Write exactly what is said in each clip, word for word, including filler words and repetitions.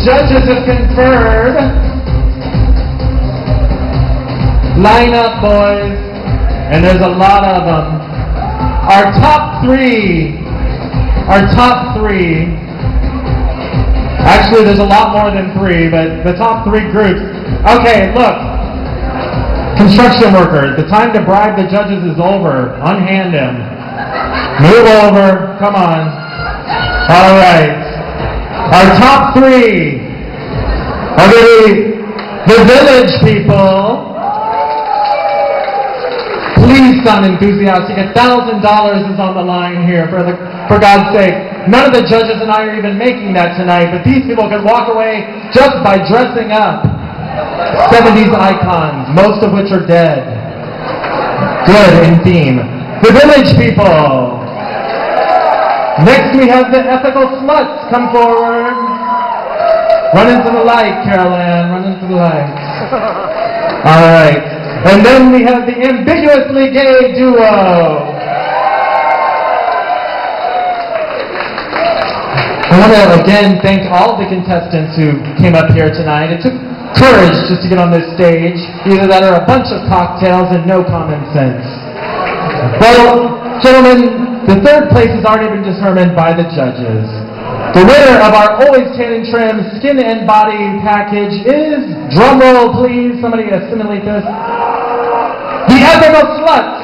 judges have conferred. Line up, boys. And there's a lot of them. Our top three, our top three, actually there's a lot more than three, but the top three groups. Okay, look. Construction worker, the time to bribe the judges is over. Unhand him. Move over. Come on. All right. Our top three are the, the village people. Please sound enthusiastic. A thousand dollars is on the line here, for the for God's sake. None of the judges and I are even making that tonight, but these people can walk away just by dressing up. seventies icons, most of which are dead. Good in theme. The village people. Next we have the ethical sluts. Come forward. Run into the light, Carolyn. Run into the light. All right. And then we have the ambiguously gay duo. I want to again thank all the contestants who came up here tonight. It took courage just to get on this stage. Either that or a bunch of cocktails and no common sense. Well, gentlemen, the third place has already been determined by the judges. The winner of our Always Tan and Trim Skin and Body package is, drumroll please, somebody assimilate this, the Ethical Sluts.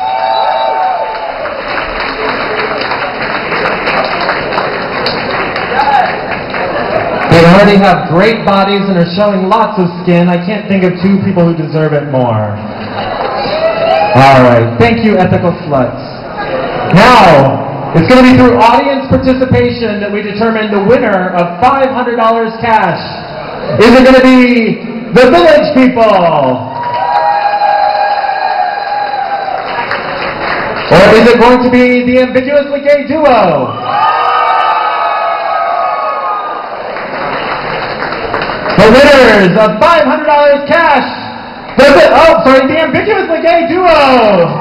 They already have great bodies and are showing lots of skin. I can't think of two people who deserve it more. All right. Thank you, Ethical Sluts. Now, it's going to be through audience participation that we determine the winner of five hundred dollars cash. Is it going to be the village people? Or is it going to be the ambiguously gay duo? The winners of five hundred dollars cash. The, oh, sorry, the ambiguously gay duo.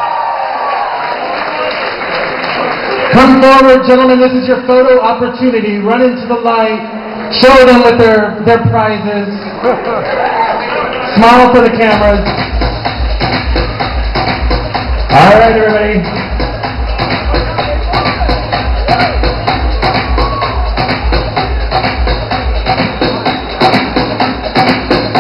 Come forward, gentlemen. This is your photo opportunity. Run into the light. Show them with their, their prizes. Smile for the cameras. All right, everybody.